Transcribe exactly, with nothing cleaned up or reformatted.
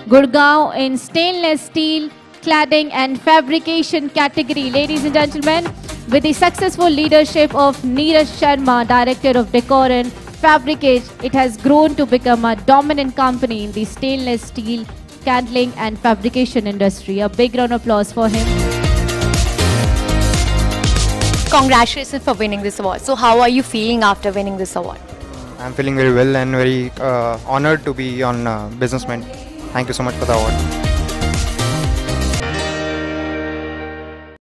Gurgaon in stainless steel, cladding and fabrication category. Ladies and gentlemen, with the successful leadership of Neeraj Sharma, Director of Decor and Fabricage, it has grown to become a dominant company in the stainless steel, candling and fabrication industry. A big round of applause for him. Congratulations for winning this award. So how are you feeling after winning this award? I'm feeling very well and very uh, honored to be on uh, Businessman. Thank you so much for the award.